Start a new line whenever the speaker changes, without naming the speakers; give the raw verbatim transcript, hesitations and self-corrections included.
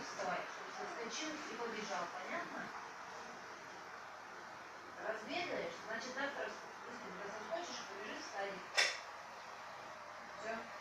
вставай, чтобы соскочил и побежал, понятно? Разведаешь, значит завтра быстренько соскочишь, побежишь в садик. Все.